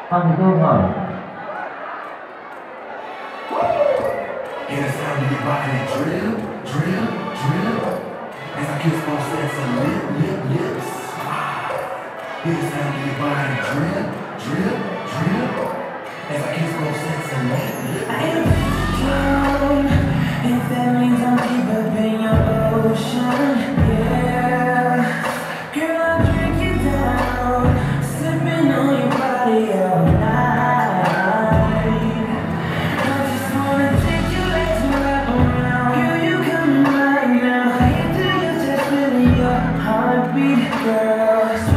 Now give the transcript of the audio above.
황소선, And it's time to get body drill, drill, drill. As I kiss both sets of lips. It's time to get body drill, drill, drill. As I kiss both sets of lip. I am down, if that means I'm deep up in your ocean, yeah. Girl, I'll drink you down, sipping on your body all night. I just wanna take your legs and wrap around. Girl, you coming right now. I hear your chest, feeling your heartbeat, girl.